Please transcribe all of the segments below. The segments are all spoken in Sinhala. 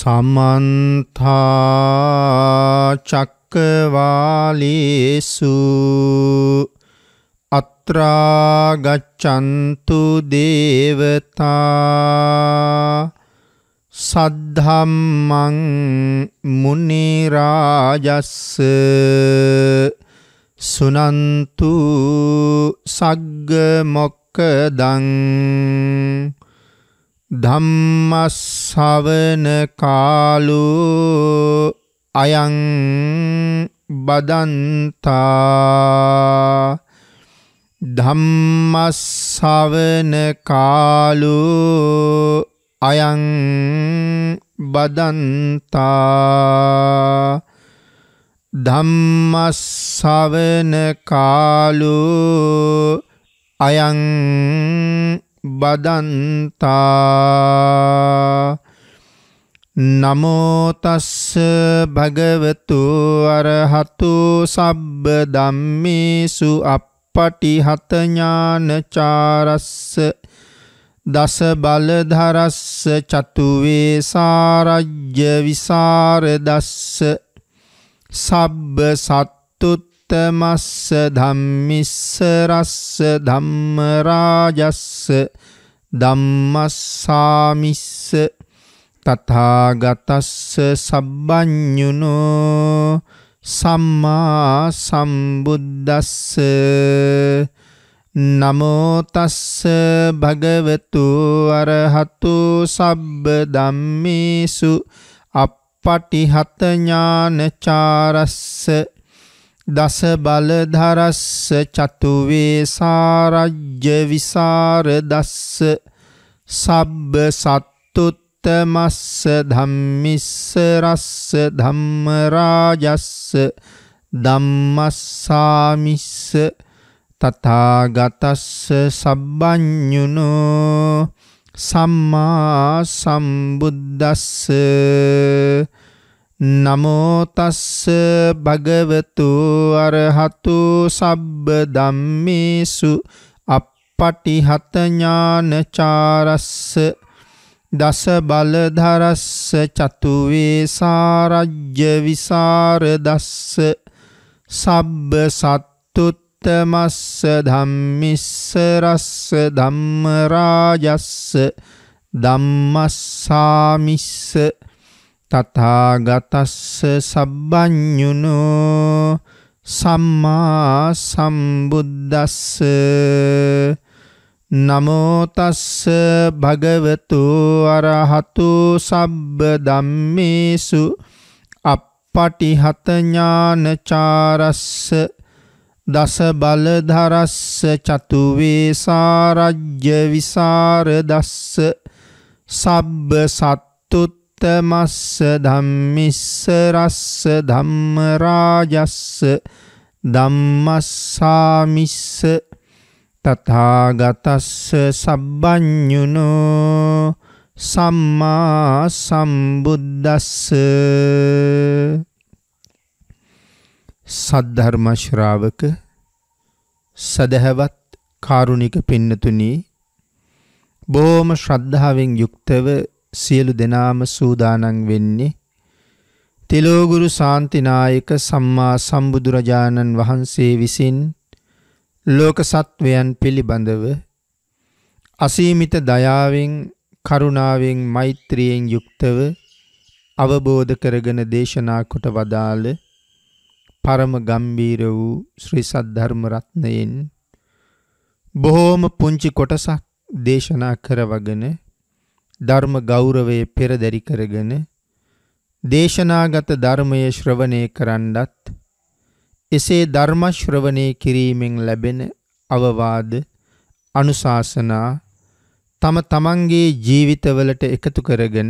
සමන්තා චක්කවාලේසු අත්‍රා ගච්ඡන්තු දේවතා සද්ධම්මං මුනි රාජස්ස සුනන්තු සග්ග මොක්ඛදං ධම්මස්සවන කාලෝ අයං බදන්තා ධම්මස්සවන කාලෝ අයං බදන්තා ධම්මස්සවන කාලෝ අයං බදන්තා නමෝ තස්ස භගවතු අරහතු සබ්බ ධම්මේසු අප්පටිහත ඥානචාරස්ස දස බලධරස්ස චතු වේසාරජ්‍ය විසරදස්ස සබ්බ සත්තුත්තමස්ස ධම්මිස්ස රස්ස ධම්ම රාජස්ස ධම්මස්සාමිස්ස තථාගතස්ස සබ්බඤුනෝ සම්මා සම්බුද්දස්ස නමෝ තස්ස භගවතු අරහතු සබ්බ ධම්මේසු අප්පටිහත ඥානචාරස්ස දස බලධරස්ස චතු වේසාරජ්‍ය විසරදස්ස සබ්බ සත්තුත්තමස්ස ධම්මිස්ස රස්ස ධම්ම රාජස්ස ධම්මස්සාමිස්ස තථාගතස්ස සබ්බඤුනෝ සම්මා සම්බුද්දස්ස නමෝ තස්ස භගවතු අරහතු සබ්බ ධම්මේසු අප්පටිහත ඥානචාරස්ස දස බලධරස්ස චතු වේසාරජ්‍ය විසරදස්ස සබ්බ සත්තුත්තමස්ස ධම්මිස්ස රස්ස ධම්ම රාජස්ස ධම්මස්සාමිස්ස තථාගතස්ස සබ්බඤුනෝ සම්මා සම්බුද්දස්ස නමෝ තස්ස භගවතු අරහතු සබ්බ ධම්මේසු අප්පටිහත ඥානචාරස්ස දස බලධරස්ස චතු වේසාරජ්‍ය විසරදස්ස සබ්බ සත්තුත්තමස්ස ධම්මිස්ස රස්ස ධම්ම රාජස්ස ධම්මස්සාමිස්ස තථාගතස්ස සබ්බඤුනෝ සම්මා සම්බුද්දස්ස සද්ධර්ම ශ්‍රාවක සදහවත් කාරුණික පින්නතුනි බොහොම ශ්‍රද්ධාවෙන් යුක්තව සියලු දෙනාම සූදානම් වෙන්නේ තිලෝගුරු ශාන්තිනායක සම්මා සම්බුදුරජාණන් වහන්සේ විසින් ලෝක සත්වයන් පිළිබඳව අසීමිත දයාවෙන් කරුණාවෙන් මෛත්‍රියෙන් යුක්තව අවබෝධ කරගෙන දේශනා කොට වදාළ පරම ගම්බීර වූ ශ්‍රී සද්ධර්ම රත්නයෙන් බොහෝම පුංචි කොටසක් දේශනා කරවගෙන ධර්ම ගෞරවයේ පෙරදරි කරගෙන දේශනාගත ධර්මයේ ශ්‍රවණය කරන්නත් එසේ ධර්ම ශ්‍රවණය කිරීමෙන් ලැබෙන අවවාද අනුශාසනා තම තමන්ගේ ජීවිතවලට එකතු කරගෙන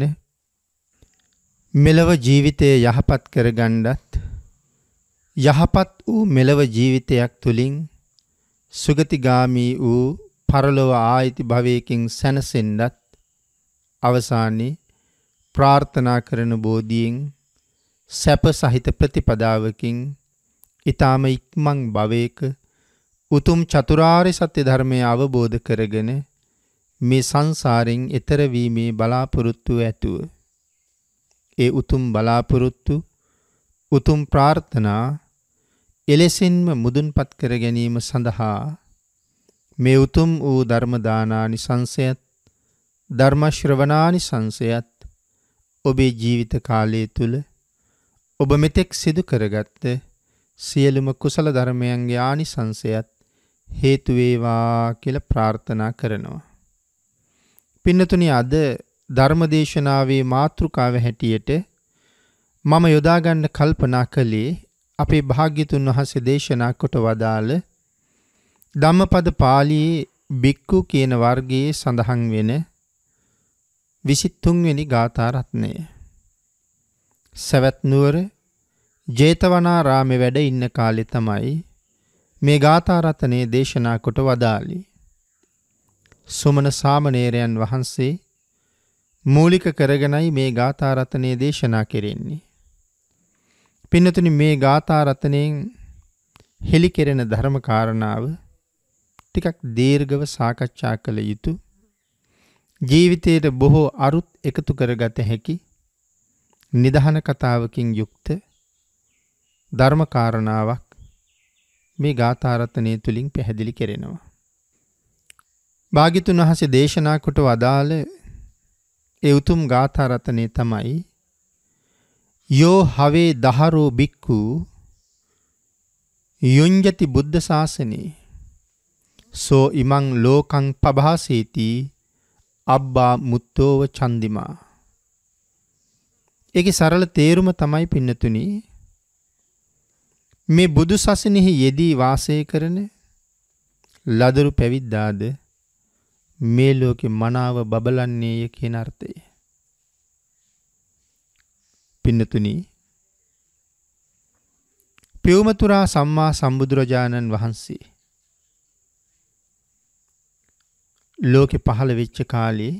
මෙලව ජීවිතය යහපත් කරගන්නත් යහපත් වූ මෙලව ජීවිතයක් තුලින් සුගතිගාමී වූ පරලොව ආයිති භවයකින් සැනසෙන්නත් අවසානයේ ප්‍රාර්ථනා කරන බෝධියෙන් සැප සහිත ප්‍රතිපදාවකින් ඊ타ම ඉක්මන් භවයක උතුම් චතුරාර්ය සත්‍ය ධර්මය අවබෝධ කරගෙන මේ සංසාරෙන් එතර වීමේ බලාපොරොත්තු ඇතුව ඒ උතුම් බලාපොරොත්තු උතුම් ප්‍රාර්ථනා එලෙසින්ම මුදුන්පත් කර ගැනීම සඳහා මේ උතුම් වූ ධර්ම දානානිසංසයත් ධර්ම ශ්‍රවණානිසංසයත් ඔබේ ජීවිත කාලය තුල ඔබ මෙතෙක් සිදු කරගත්ත සියලුම කුසල ධර්මයන්ගේ ආනිසංසයත් හේතු වේවා කියලා ප්‍රාර්ථනා කරනවා. පින්නතුනි, අද ධර්මදේශනාවේ මාතෘකාව හැටියට මම යොදා ගන්න කල්පනා කළේ අපේ භාග්‍යතුන් වහන්සේ දේශනා කොට වදාළ ධම්මපද පාළියේ බික්කු කියන වර්ගයේ සඳහන් වෙන 23 වෙනි ගාථා රත්නය. සවැත් නුවර ජේතවනාරාමේ වැඩ ඉන්න කාලේ තමයි මේ ගාථා රත්නයේ දේශනා කොට වදාළේ. සුමන සාමණේරයන් වහන්සේ මූලික කරගෙනයි මේ ගාථා රත්නයේ දේශනා කෙරෙන්නේ. පින්නතුනි, මේ ගාථා රත්නයෙන් හෙළි කෙරෙන ධර්ම කාරණාව ටිකක් දීර්ඝව සාකච්ඡා කළ යුතු, ජීවිතයට බොහෝ අරුත් එකතු කරගත හැකි නිදහන කතාවකින් යුක්ත ධර්ම කාරණාවක් මේ ගාථා රත්නය තුලින් පැහැදිලි කෙරෙනවා. භාග්‍යතුන් වහන්සේ දේශනා කොට වදාළ ඒ උතුම් ගාථා රත්නය තමයි යෝ හවේ දහරෝ බික්ඛු යුඤ්ජති බුද්ධ ශාසනේ සෝ ඉමං ලෝකං පභාසේති අබ්බා මුත්තෝව චන්දිමා. ඒකේ සරල තේරුම තමයි පින්නතුනි, මේ බුදු සසුනේහි යෙදී වාසය කරන ලදරු පැවිද්දාද මේ ලෝකේ මනාව බබලන්නේය කියන අර්ථය. පින්නතුනි, පියුමතුරා සම්මා සම්බුදුරජාණන් වහන්සේ ලෝකෙ පහළ වෙච්ච කාලේ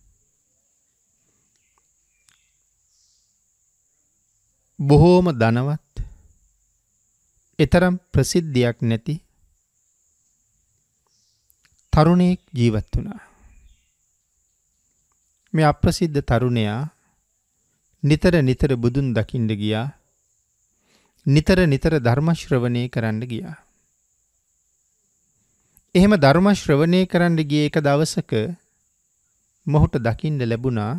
බොහෝම ධනවත්, එතරම් ප්‍රසිද්ධියක් නැති තරුණයෙක් ජීවත් වුණා. මේ අප්‍රසිද්ධ තරුණයා නිතර බුදුන් දකින්න ගියා. නිතර ධර්ම ශ්‍රවණය කරන්න ගියා. එහෙම ධර්ම ශ්‍රවණය කරන්න ගිය එක දවසක මොහුට දකින්න ලැබුණා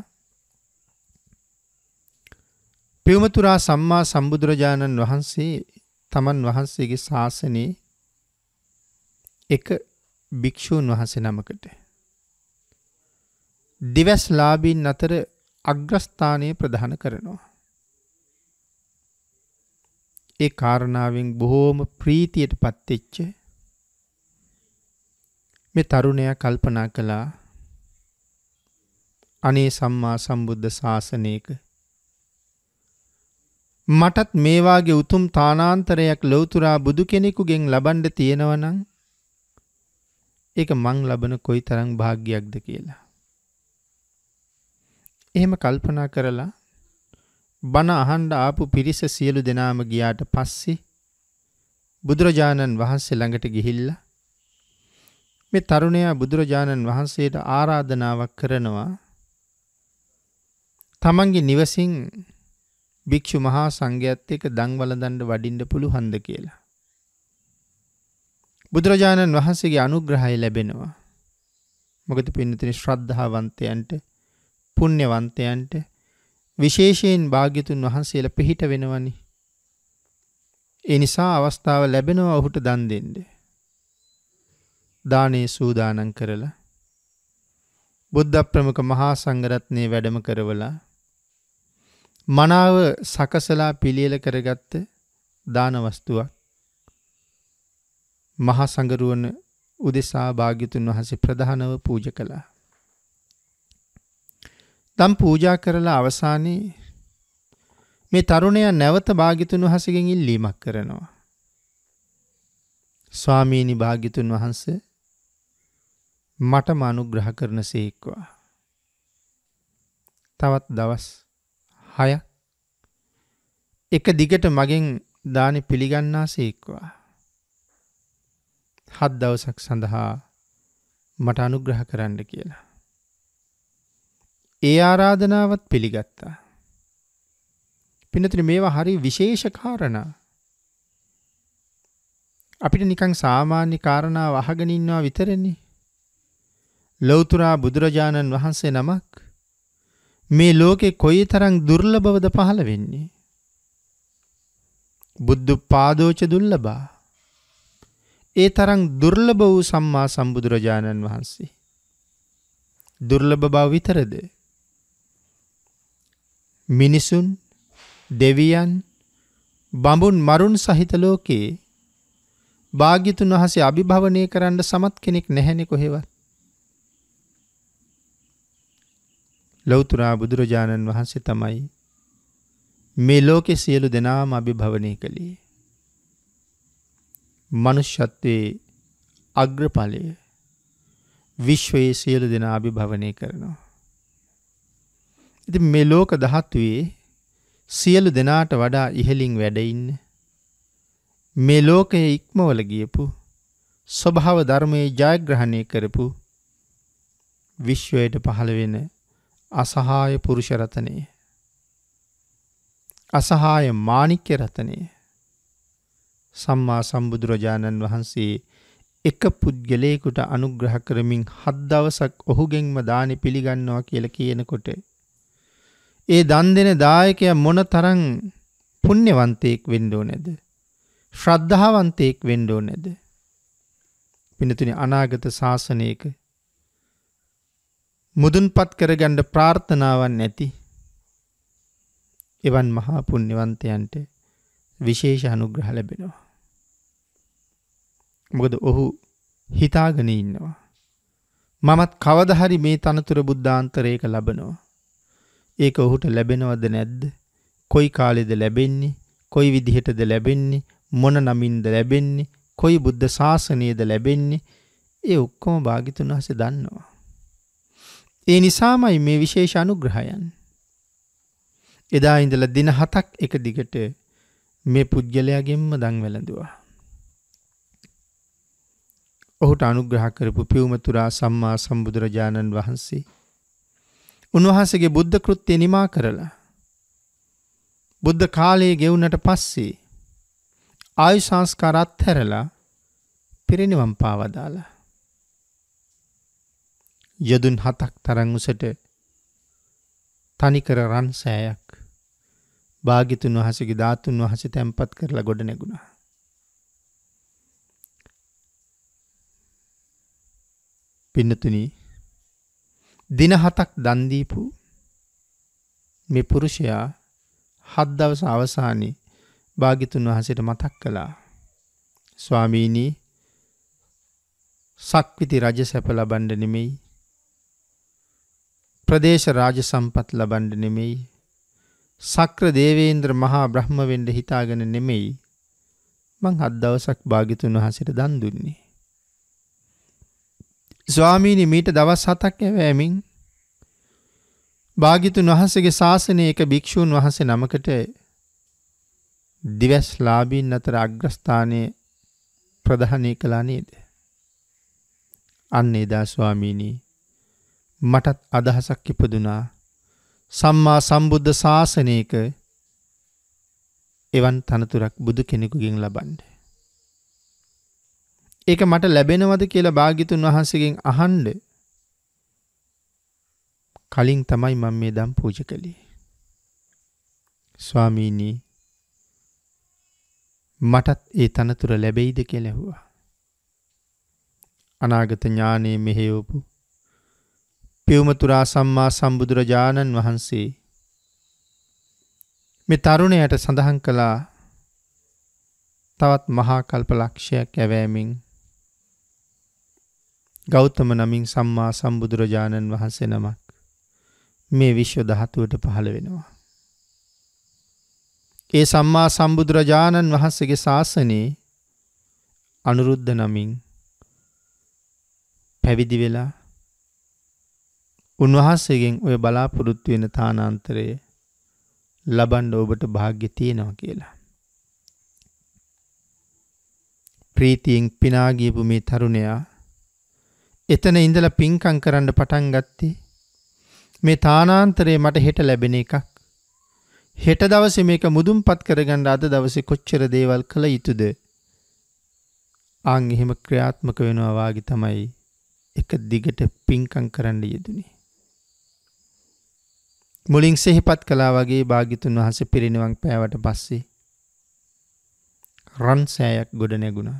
පියුමතුරා සම්මා සම්බුදුරජාණන් වහන්සේ තමන් වහන්සේගේ ශාසනයේ එක භික්ෂූන් වහන්සේ නමකට දිවස්ලාභීන් අතර අග්‍රස්ථානය ප්‍රදාන කරනවා. ඒ කාරණාවෙන් බොහෝම ප්‍රීතියට පත්වෙච්ච මේ තරුණයා කල්පනා කළා, අනේ සම්මා සම්බුද්ධ ශාසනයක මටත් මේ වාගේ උතුම් තානාන්තරයක් ලෞතුරා බුදු කෙනෙකුගෙන් ලබන්න තියෙනවා නම් ඒක මං ලබන කොයිතරම් වාග්යක්ද කියලා. එහෙම කල්පනා කරලා බණ අහන්න ආපු පිරිස සියලු දෙනාම ගියාට පස්සේ බුදුරජාණන් වහන්සේ ළඟට ගිහිල්ලා මේ තරුණයා බුදුරජාණන් වහන්සේට ආරාධනාවක් කරනවා, තමන්ගේ නිවසින් භික්ෂු මහා සංඝයාත් එක්ක දන් වළඳන්න වඩින්න පුළුවන්ද කියලා. බුදුරජාණන් වහන්සේගේ අනුග්‍රහය ලැබෙනවා. මොකද පින්නතුනි, ශ්‍රද්ධාවන්තයන්ට පුණ්‍යවන්තයන්ට විශේෂයෙන් භාග්‍යතුන් වහන්සේලා පිහිට වෙනවනි. ඒ නිසා අවස්ථාව ලැබෙනවා ඔහුට දන් දෙන්න. දානේ සූදානම් කරලා බුද්ධ ප්‍රමුඛ මහා සංඝරත්නයේ වැඩම කරවලා මනාව සකසලා පිළියෙල කරගත්ත දාන වස්තුවක් මහා සංඝරුවන උදෙසා භාග්‍යතුන් වහන්සේ ප්‍රධානව පූජා කළා. දම් පූජා කරලා අවසානයේ මේ තරුණයා නැවත භාග්‍යතුන් වහන්සේගෙන් ඉල්ලීමක් කරනවා. ස්වාමීනි භාග්‍යතුන් වහන්සේ මටම අනුග්‍රහ කරනසේක්වා. තවත් දවස් 6ක් එක දිගට මගෙන් දානි පිළිගන්නාසේක්වා. 7 දවසක් සඳහා මට අනුග්‍රහ කරන්න කියලා. ඒ ආරාධනාවත් පිළිගත්තා. පින්නතුනි මේවා හරි විශේෂ කාරණා. අපිට නිකන් සාමාන්‍ය කාරණා අහගෙන ඉන්නවා විතරනේ. ලෞතුරා බුදුරජාණන් වහන්සේ නමක් මේ ලෝකේ කොයිතරම් දුර්ලභවද පහළ වෙන්නේ. බුද්ධපාදෝච දුර්ලභා. ඒ තරම් දුර්ලභ වූ සම්මා සම්බුදුරජාණන් වහන්සේ. දුර්ලභ බව විතරද? මිනිසුන්, දෙවියන්, බඹුන් මරුන් සහිත ලෝකේ භාග්‍යතුන් වහන්සේ අභිභවනය කරන්න සමත් කෙනෙක් නැහැනේ කොහෙවත්. ලෞතුරා බුදුරජාණන් වහන්සේ තමයි මේ ලෝකේ සියලු දෙනාම අභිභවනය කළේ. මනුෂ්‍යත්වයේ අග්‍රඵලය විශ්වයේ සියලු දෙනා අභිභවනය කරනවා. ඉතින් මේ ලෝක ධාතුවේ සියලු දෙනාට වඩා ඉහළින් වැඩ ඉන්න මේ ලෝකයේ ඉක්මවල ගියපු ස්වභාව ධර්මයේ ජයග්‍රහණය කරපු විශ්වයට පහළ වෙන අසහාය පුරුෂ රතනය, අසහාය මාණික්‍ය රතනය සම්මා සම්බුදුරජාණන් වහන්සේ එක පුද්ගලයෙකුට අනුග්‍රහ කරමින් 7 දවසක් ඔහුගෙන්ම දානි පිළිගන්නවා කියලා කියනකොට ඒ දන් දෙන දායකයා මොනතරම් පුණ්‍යවන්තයෙක් වෙන්න ඕනේද? ශ්‍රද්ධාවන්තයෙක් වෙන්න ඕනේද? පින්නතුනි අනාගත ශාසනයක මුදුන්පත් කරගන්න ප්‍රාර්ථනාවක් නැති එවන් මහා පුණ්‍යවන්තයන්ට විශේෂ අනුග්‍රහ ලැබෙනවා. මොකද ඔහු හිතාගෙන ඉන්නවා මමත් කවදා හරි මේ තනතුර බුද්ධාන්තරයක ලබනවා. ඒක ඔහුට ලැබෙනවද නැද්ද? කොයි කාලෙද ලැබෙන්නේ? කොයි විදිහටද ලැබෙන්නේ? මොන නමින්ද ලැබෙන්නේ? කොයි බුද්ධ ශාසනයේද ලැබෙන්නේ? ඒ ඔක්කොම භාග්‍යතුන් වහන්සේ දන්නවා. ඒ නිසාමයි මේ විශේෂ අනුග්‍රහයන්. එදා ඉඳලා දින 7ක් එක දිගට මේ පුජ්‍යලයාගෙන්ම දන් වැළඳුවා. ඔහුට අනුග්‍රහ කරපු පියුමතුරා සම්මා සම්බුදුරජාණන් වහන්සේ උන්වහන්සේගේ බුද්ධ කෘත්‍ය නිමා කරලා බුද්ධ කාලයේ ගෙවුනට පස්සේ ආයු සංස්කාර අත්හැරලා පිරිනිවන් පාවදාලා යදුන් 7ක් තරම් උසට තනිකර රන් සෑයක් භාග්‍යතුන් වහන්සේගේ ධාතුන් වහන්සේ තැන්පත් කරලා ගොඩ නැගුණා. පින්නතුනි දින 7ක් දන් දීපු මේ පුරුෂයා 7 දවස් අවසානයේ භාග්‍යතුන් වහන්සේට මතක් කළා. ස්වාමීනි සක්විති රජ සැප ලබන්න නෙමෙයි, ප්‍රදේශ රාජ සම්පත් ලබන්න නෙමෙයි, සක්‍ර දේවේන්ද්‍ර මහා බ්‍රහ්ම වෙන්න හිතාගෙන නෙමෙයි මං 7 දවසක් භාග්‍යතුන් වහන්සේට දන් දුන්නේ. ස්වාමීනි මීට දවස් 7ක් යැවෑමින් භාග්‍යතුන් වහන්සේගේ ශාසනයේ එක භික්ෂූන් වහන්සේ නමකට දිවස්ලාභීන් අතර අග්‍රස්ථානයේ ප්‍රදානය කළා නේද? අන්න එදා ස්වාමීනි මටත් අදහසක් ඉපදුනා සම්මා සම්බුද්ධ ශාසනයක එවන් තනතුරක් බුදු කෙනෙකුගෙන් ලබන්න. ඒක මට ලැබෙනවද කියලා භාග්‍යතුන් වහන්සේගෙන් අහන්න කලින් තමයි මම මේ දම් පූජා කළේ. ස්වාමීනි මටත් ඒ තනතුර ලැබෙයිද කියලා ඇහුවා. අනාගත ඥානයේ මෙහෙයවපු පියුමතුරා සම්මා සම්බුදුරජාණන් වහන්සේ මේ තරුණයාට සඳහන් කළා තවත් මහා කල්ප ලක්ෂයක් යැවෑමෙන් ගෞතම නමින් සම්මා සම්බුදුරජාණන් වහන්සේ නමක් මේ විශ්ව ධාතුවට පහළ වෙනවා. ඒ සම්මා සම්බුදුරජාණන් වහන්සේගේ ශාසනයේ අනුරුද්ධ නමින් පැවිදි වෙලා උන්වහන්සේගෙන් ඔය බලාපොරොත්තු වෙන තානාන්තරය ලබන්න ඔබට වාසනාව තියෙනවා කියලා. ප්‍රීතියෙන් පිනා ගියපු මේ තරුණයා එතන ඉඳලා පින්කම් කරන්න පටන් ගත්තේ මේ තානාන්තරේ මට හෙට ලැබෙන එකක්. හෙට දවසේ මේක මුදුන්පත් කරගන්න අද දවසේ කොච්චර දේවල් කළ යුතුද? ආන් එහෙම ක්‍රියාත්මක වෙනවා වාගේ තමයි එක දිගට පින්කම් කරන්න යෙදුනේ. මුලින් සිහිපත් කළා වගේ භාග්‍යතුන් වහන්සේ පිරිනිවන් පෑවට පස්සේ රන් සෑයක් ගොඩ නැගුණා.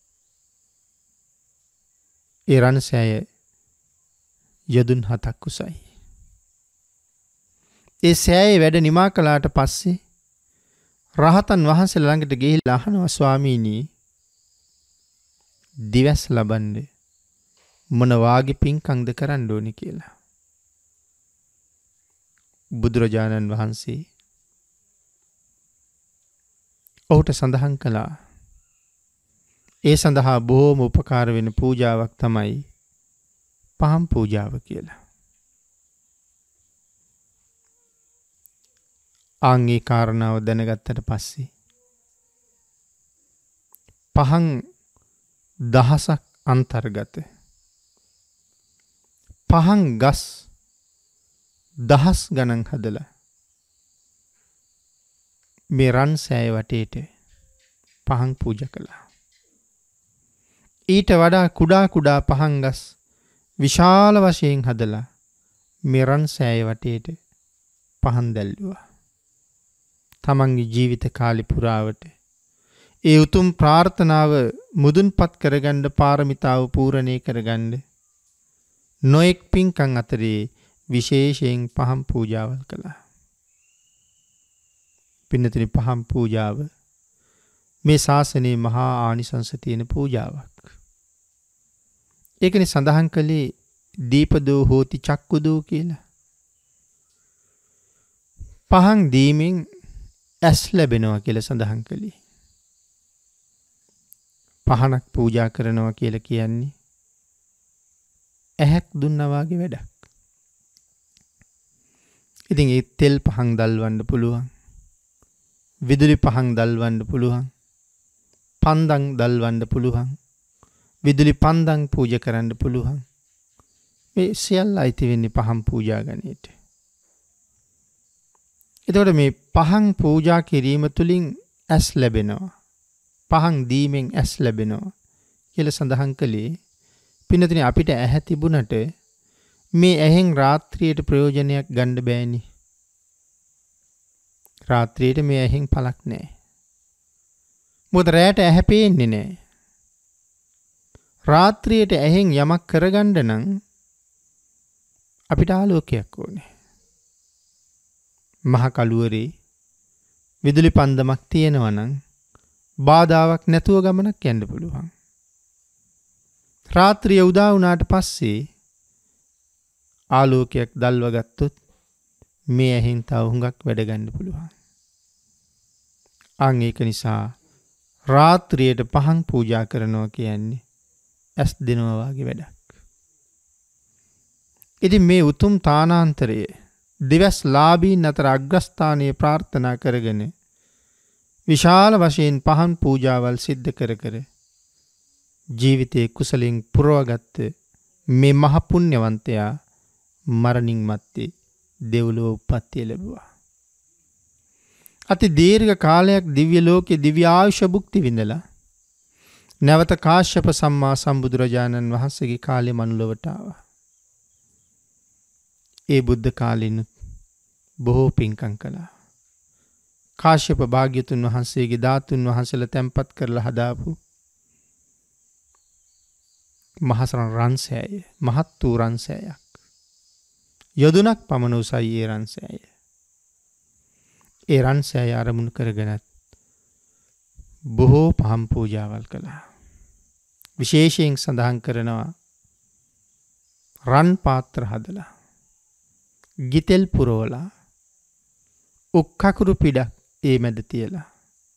ඒ රන් සෑය යදුන් 7ක් උසයි. ඒ සෑයේ වැඩ නිමා කළාට පස්සේ රහතන් වහන්සේලා ළඟට ගිහිල්ලා අහනවා ස්වාමීනි දිවස් ලබන්නේ මොන වාගේ පින්කම්ද කරන්න ඕනේ කියලා. බුදුරජාණන් වහන්සේ ඔහුට සඳහන් කළා ඒ සඳහා බොහෝම උපකාර වෙන පූජාවක් තමයි පහන් පූජාව කියලා. ආන්ගේ කාරණාව දැනගත්තට පස්සේ පහන් දහසක් අන්තර්ගත පහන් ගස් දහස් ගණන් හදලා මේ රන් සෑය වටේට පහන් පූජා කළා. ඊට වඩා කුඩා කුඩා පහන් ගස් විශාල වශයෙන් හදලා මේ රන් සෑය වටේට පහන් දැල්ලුවා. තමන්ගේ ජීවිත කාලේ පුරාවට ඒ උතුම් ප්‍රාර්ථනාව මුදුන්පත් කරගන්න පාරමිතාව පූර්ණේ කරගන්න නොඑක් පින්කම් අතරේ විශේෂයෙන් පහන් පූජාවල් කළා. පින්නතුනි පහන් පූජාව මේ ශාසනයේ මහා ආනිසංස තියෙන පූජාවක්. ඒකනේ සඳහන් කළේ දීපදෝ හෝති චක්කුදෝ කියලා. පහන් දීමෙන් ඇස් ලැබෙනවා කියලා සඳහන් කළේ. පහනක් පූජා කරනවා කියලා කියන්නේ ඇහැක් දුන්නා වගේ වැඩක්. ඉතින් ඒ තෙල් පහන් දල්වන්න පුළුවන්. විදුලි පහන් දල්වන්න පුළුවන්. පන්දම් දල්වන්න පුළුවන්. විදුලි පන්දම් පූජා කරන්න පුළුවන්. මේ සියල්ල අයිති වෙන්නේ පහන් පූජා ගණයට. එතකොට මේ පහන් පූජා කිරීම තුළින් ඇස් ලැබෙනවා. පහන් දීමෙන් ඇස් ලැබෙනවා කියලා සඳහන් කළේ පින්නතුනි අපිට ඇහැ තිබුණට මේ ඇහෙන් රාත්‍රියට ප්‍රයෝජනයක් ගන්න බෑනේ. රාත්‍රියට මේ ඇහෙන් පළක් නැහැ. මොකද රැයට ඇහැ පේන්නේ නැහැ. රාත්‍රියට ඇහෙන් යමක් කරගන්න නම් අපිට ආලෝකයක් ඕනේ. මහ කළුවරේ විදුලි පන්දමක් තියෙනවා නම් බාධාවක් නැතුව ගමනක් යන්න පුළුවන්. රාත්‍රිය උදා වුණාට පස්සේ ආලෝකයක් දැල්ව ගත්තොත් මේ ඇහෙන් තව හුඟක් වැඩ ගන්න පුළුවන්. අන් ඒක නිසා රාත්‍රියට පහන් පූජා කරනවා කියන්නේ ඇස් දෙනවා වගේ වැඩක්. ඉතින් මේ උතුම් තානාන්තරය දිවස් ලාභීන් අතර අග්‍රස්ථානයේ ප්‍රාර්ථනා කරගෙන විශාල වශයෙන් පහන් පූජාවල් සිද්ධ කර කර ජීවිතයේ කුසලෙන් පුරවගත්ත මේ මහ පුණ්‍යවන්තයා මරණින් මත්තේ දෙව්ලොව උප්පත්තිය ලැබුවා. අති දීර්ඝ කාලයක් දිව්‍ය ලෝකයේ දිව්‍ය ආයුෂ භුක්ති විඳලා නැවත කාශ්‍යප සම්මා සම්බුදුරජාණන් වහන්සේගේ කාලේ මනුලොවට ආවා. ඒ බුද්ධ කාලෙනුත් බොහෝ පින්කම් කළා. කාශ්‍යප භාග්‍යතුන් වහන්සේගේ ධාතුන් වහන්සේලා තැන්පත් කරලා හදාපු මහසරණ රන්සෑය මහත් වූ රන්සෑයක්. යොදුනක් පමණ උසයි ඒ රන්සෑය. ඒ රන්සෑය ආරමුණු කරගෙනත් බොහෝ පහන් පූජාවල් කළා. විශේෂයෙන් සඳහන් කරනවා රන් පාත්‍ර හදලා ගිතෙල් පුරවලා උක්කකුරු පිටක් ඒ මැද තියලා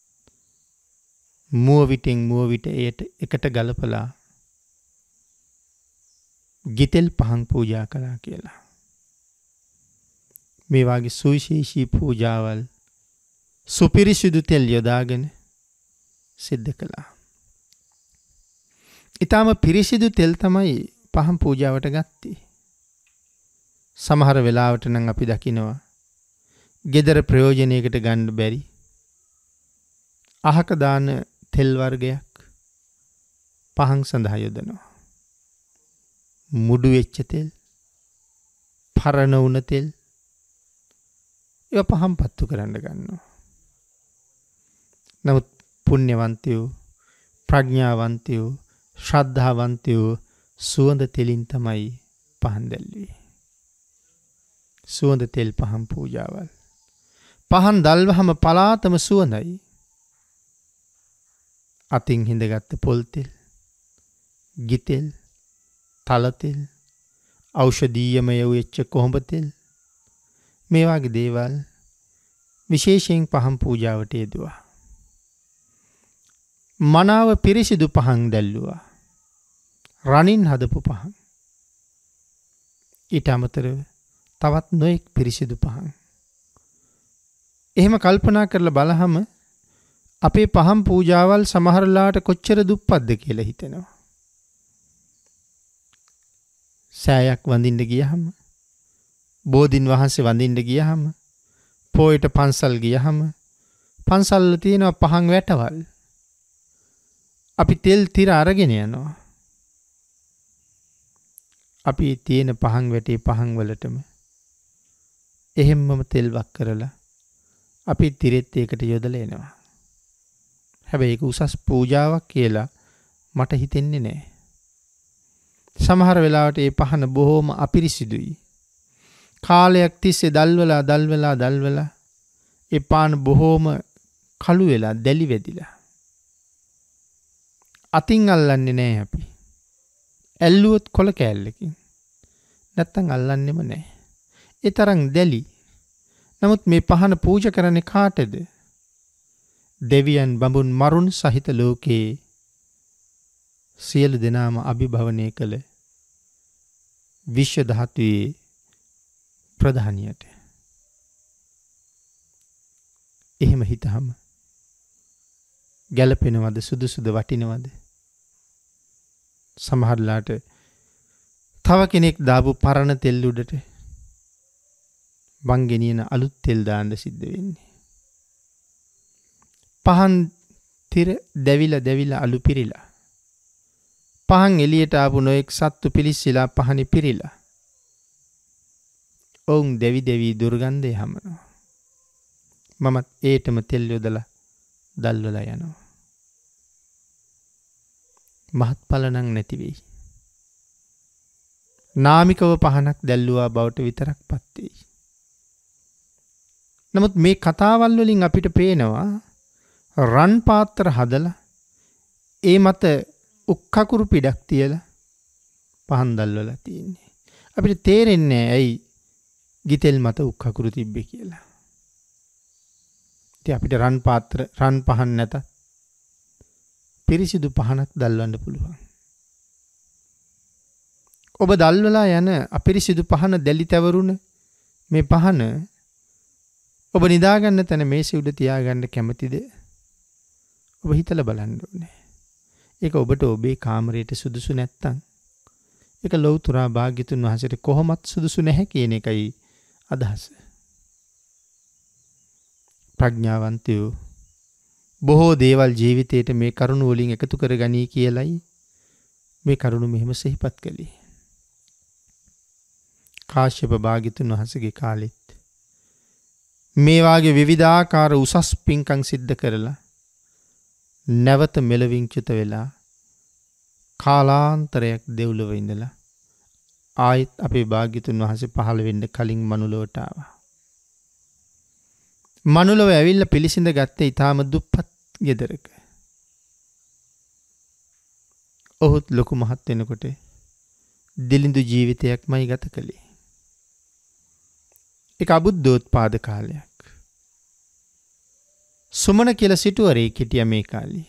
මුව විටින් මුව විට ඒට එකට ගලපලා ගිතෙල් පහන් පූජා කළා කියලා. මේ වාගේ සුවිශේෂී පූජාවල් සුපිරිසිදු තෙල් යොදාගෙන සිද්ධ කළා. ඊටම පිරිසිදු තෙල් තමයි පහන් පූජාවට ගත්තේ. සමහර වෙලාවට නම් අපි දකිනවා ගෙදර ප්‍රයෝජනයකට ගන්න බැරි අහක දාන තෙල් වර්ගයක් පහන් සඳහා යොදනවා. මුඩු වෙච්ච තෙල්, පරණ වුණ තෙල් ඒවා පහන් පත්තු කරන්න ගන්නවා. නමුත් පුණ්‍යවන්තයෝ, ප්‍රඥාවන්තයෝ, ශ්‍රද්ධාවන්තයෝ සුවඳ තෙලින් තමයි පහන් දැල්වේ. සුවඳ තෙල් පහන් පූජාවල්. පහන් දැල්වහම පලාතම සුවඳයි. අතින් හිඳගත්ත පොල් තෙල්, ගිතෙල්, තල තෙල්, ඖෂධීයමය වෙච්ච කොහොඹ තෙල් මේ වගේ දේවල් විශේෂයෙන් පහන් පූජාවට යෙදුවා. මනාව පිරිසිදු පහන් දැල්ලුවා. රණින් හදපු පහන්. ඊට අමතරව තවත් නොයෙක් පිරිසිදු පහන්. එහෙම කල්පනා කරලා බලහම අපේ පහන් පූජාවල් සමහරලාට කොච්චර දුප්පත්ද කියලා හිතෙනවා. සෑයක් වඳින්න ගියහම, බෝධින් වහන්සේ වඳින්න ගියහම, පොයට පන්සල් ගියහම පන්සල් වල තියෙනවා පහන් වැටවල්. අපි තෙල් තිර අරගෙන යනවා. අපි තියෙන පහන් වැටේ පහන් වලටම එහෙම්මම තෙල් වක් කරලා අපි තිරෙත් ඒකට යොදලා එනවා. හැබැයි ඒක උසස් පූජාවක් කියලා මට හිතෙන්නේ නැහැ. සමහර වෙලාවට ඒ පහන බොහොම අපිරිසිදුයි. කාලයක් තිස්සේ දල්වලා ඒ පාන බොහොම කළු වෙලා දැලි වැදිලා. අතින් අල්ලන්නේ නැහැ අපි. ඇල්ලුවොත් කොළ කෑල්ලකින්. නැත්තම් අල්ලන්නෙම නැහැ. ඒ තරම් දැලි. නමුත් මේ පහන පූජා කරන්නේ කාටද? දෙවියන් බඹුන් මරුන් සහිත ලෝකේ සියලු දෙනාම අභිභවනය කළ විශ්ව ධාතුවේ ප්‍රධානියට. එහෙම හිතහම ගැළපෙනවද? සුදුසුද? වටිනවද? සමහරලාට තව කෙනෙක් දාපු පරණ තෙල් උඩට බං ගෙනියන අලුත් තෙල් දාන්න සිද්ධ වෙන්නේ. පහන් තිර දැවිලා අලු පිරිලා. පහන් එළියට ආපු නොඑක් සත්තු පිලිස්සලා පහනි පිරිලා. ඔවුන් දෙවි දුර්ගන්ධය හමනවා. මමත් ඒටම තෙල් යොදලා දැල්වලා යනවා. මහත්ඵල නම් නැති වෙයි. නාමිකව පහනක් දැල්ලුවා බවට විතරක් පත් වෙයි. නමුත් මේ කතාවල් වලින් අපිට පේනවා රන් පාත්‍ර හදලා ඒ මත උක්කකුරු පිටක් තියලා පහන් දැල්වලා තියෙන්නේ. අපිට තේරෙන්නේ ඇයි ගිතෙල් මත උක්කකුරු තිබ්බේ කියලා. ඉතින් අපිට රන් පහන් නැත පිරිසිදු පහනක් දැල්වන්න පුළුවන්. ඔබ දැල්වලා යන අපිරිසිදු පහන දැලි තැවරුණ මේ පහන ඔබ නිදාගන්න තැන මේසෙ උඩ තියාගන්න කැමතිද? ඔබ හිතලා බලන්න ඕනේ. ඒක ඔබට ඔබේ කාමරයට සුදුසු නැත්තම් ඒක ලෞතුරා භාග්‍යතුන් වහන්සේට කොහොමත් සුදුසු නැහැ කියන එකයි අදහස. ප්‍රඥාවන්තයෝ බොහෝ දේවල් ජීවිතේට මේ කරුණ වලින් එකතු කරගනී කියලයි මේ කරුණ මෙහෙම සිහිපත් කළේ. කාශ්‍යප භාග්‍යතුන් වහන්සේගේ කාලෙත් මේ වාගේ විවිධාකාර උසස් පින්කම් සිද්ධ කරලා නැවත මෙලවින් චුත වෙලා කාලාන්තරයක් දෙව්ලොව ඉඳලා ආයෙත් අපේ භාග්‍යතුන් වහන්සේ පහළ වෙන්න කලින් මනුලොවට ආවා. මනුලොව ඇවිල්ලා පිළිසිඳ ගත්තේ ඊටාම දුප්පත් ගෙදරක. ඔහුත් ලොකු මහත් වෙනකොට දිලිඳු ජීවිතයක්මයි ගත කළේ. ඒක අබුද්ධෝත්පාද කාලයක්. සුමන කියලා සිටුවරයෙක් හිටියා මේ කාලේ.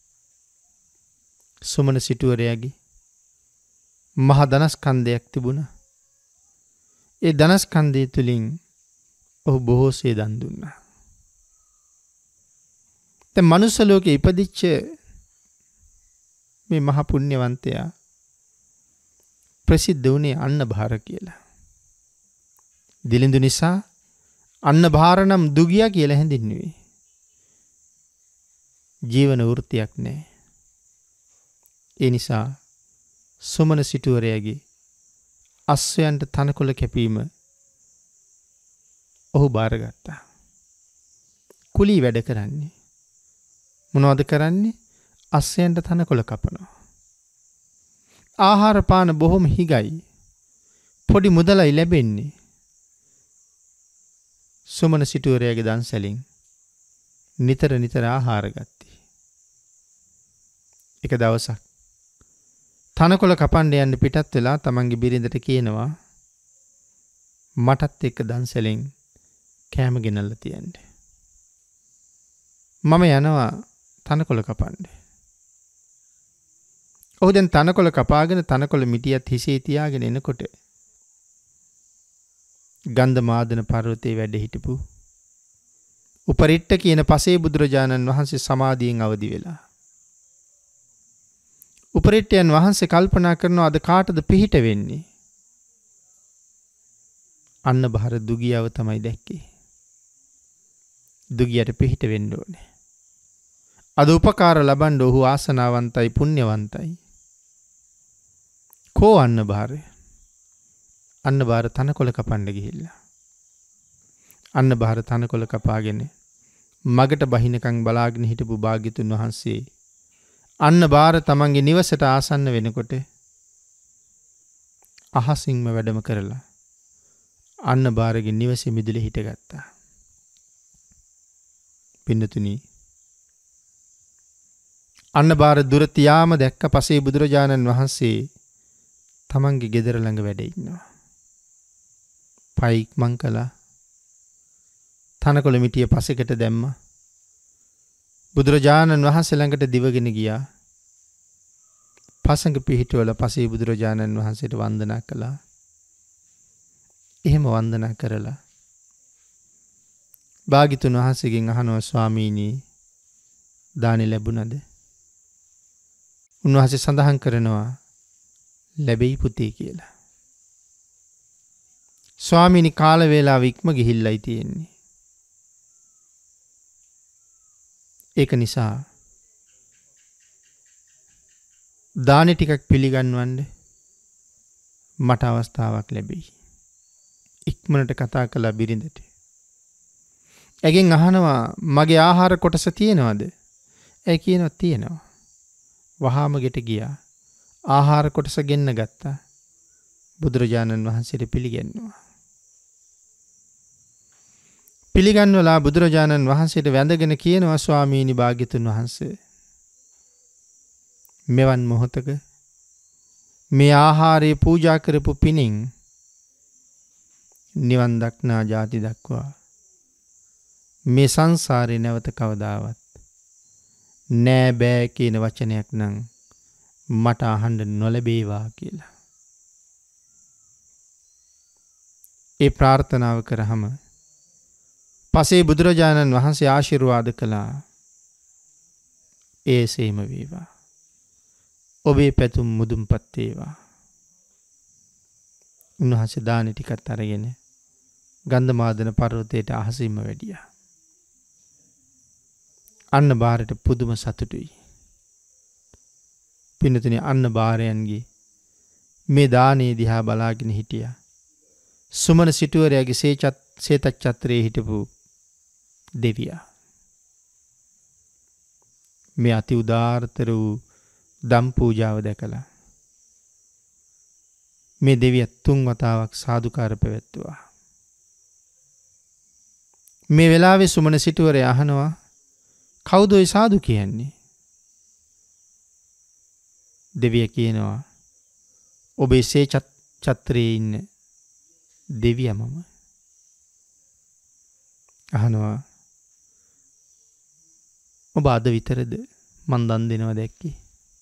සුමන සිටුවරයාගේ මහ ධනස්කන්ධයක් තිබුණා. ඒ ධනස්කන්ධය තුලින් ඔහු බොහෝසේ දන් දුන්නා. දැන් මනුස්ස ලෝකේ ඉපදිච්ච මේ මහ පුණ්‍යවන්තයා ප්‍රසිද්ධ වුණේ අන්න භාර කියලා. දිලිඳු නිසා අන්න භාරනම් දුගියා කියලා හැඳින්වුවේ. ජීවන වෘත්තියක් නැහැ. ඒ නිසා සුමන සිටුවරයාගේ අස්වැයන්ට තනකොළ කැපීම ඔහු බාරගත්තා. කුලී වැඩ කරන්නේ. මොනවද කරන්නේ? අස්වැයන්ට තනකොළ කපනවා. ආහාර පාන බොහොම හිගයි. පොඩි මුදලයි ලැබෙන්නේ. සුමන සිටුවරයාගේ දන්සැලින් නිතර නිතර ආහාර ගත්තේ. එක දවසක් තනකොළ කපන්න යන්න පිටත් වෙලා තමන්ගේ බිරිඳට කියනවා මටත් එක්ක දන්සැලෙන් කෑම ගෙනල්ලා තියන්න. මම යනවා තනකොළ කපන්න. ඔහු දැන් තනකොළ කපාගෙන තනකොළ මිටියත් හිසේ තියාගෙන එනකොට ගන්ධමාදන පර්වතයේ වැඩ හිටපු උපරිට්ට කියන පසේ බුදුරජාණන් වහන්සේ සමාධියෙන් අවදි වෙලා. උපරිට්ටයන් වහන්සේ කල්පනා කරනවා අද කාටද පිහිට වෙන්නේ? අන්න බහර දුගියව තමයි දැක්කේ. දුගියට පිහිට වෙන්න ඕනේ. අද උපකාර ලබන්න ඔහු ආසනාවන්තයි පුණ්‍යවන්තයි. කෝ අන්න බහර? අන්න බහර තනකොළ කපන්න ගිහිල්ලා. අන්න බහර තනකොළ කපාගෙන මගට බහිනකම් බලාගෙන හිටපු භාග්‍යතුන් වහන්සේ අන්න බාර තමන්ගේ නිවසට ආසන්න වෙනකොට අහසින්ම වැඩම කරලා අන්න බාරගේ නිවසේ මිදුලේ හිටගත්තා. පින්නතුනි, අන්න බාර දුර තියාම දැක්ක පසේ බුදුරජාණන් වහන්සේ තමන්ගේ ගෙදර ළඟ වැඩ ඉන්නවා. පයික් මං කළා. තනකොළ මිටිය පසෙකට දැම්මා. බුදුරජාණන් වහන්සේ ළඟට දිවගෙන ගියා. පසඟ පිහිටවල පසේ බුදුරජාණන් වහන්සේට වන්දනා කළා. එහෙම වන්දනා කරලා භාග්‍යතුන් වහන්සේගෙන් අහනවා ස්වාමීනි දානි ලැබුණද? උන්වහන්සේ සඳහන් කරනවා ලැබෙයි පුතේ කියලා. ස්වාමීනි කාල වේලාව ඉක්ම ගිහිල්ලයි තියෙන්නේ. ඒක නිසා දානි ටිකක් පිළිගන්වන්න මට අවස්ථාවක් ලැබෙයි. ඉක්මනට කතා කළා බිරිඳට. ඇගෙන් අහනවා මගේ ආහාර කොටස තියෙනවද? ඒ කියනවා තියෙනවා. වහාම ගෙට ගියා. ආහාර කොටස ගෙන්න ගත්තා. බුදුරජාණන් වහන්සේට පිළිගන්නවා. පිළිගන්වලා බුදුරජාණන් වහන්සේට වැඳගෙන කියනවා ස්වාමීනි භාග්‍යතුන් වහන්සේ මෙවන් මොහොතක මේ ආහාරය පූජා කරපු පිණින් නිවන් දක්නා ජාති දක්වා මේ සංසාරේ නැවත කවදාවත් නෑ බෑ කියන වචනයක් නම් මට අහන්න නොලැබේවා කියලා. ඒ ප්‍රාර්ථනාව කරාම පසේ බුදුරජාණන් වහන්සේ ආශිර්වාද කළා. ඒසේම වේවා. ඔබේ පැතුම් මුදුන්පත් වේවා. උන්වහන්සේ දානි ටිකත් අරගෙන ගන්ධමාදන පර්වතයට අහසින්ම වැඩියා. අන්න බාරට පුදුම සතුටුයි. පින්නතුනි අන්න බාරයන්ගේ මේ දානේ දිහා බලාගෙන හිටියා. සුමන සිටුවරයාගේ සේතත් චත්‍රයේ හිටපු දෙවියා. මේ අති උදාාරතර වූ දම් පූජාව දැකලා මේ දෙවියත් 3 වතාවක් සාදුකාර පැවැත්තුවා. මේ වෙලාවේ සුමන සිටුවරයා අහනවා කවුද ඔය සාදු කියන්නේ? දෙවිය කියනවා ඔබේ චත්‍රයේ ඉන්න දෙවියා මම. අහනවා ඔබ අද විතරද මන් දන් දෙනවා දැක්කේ?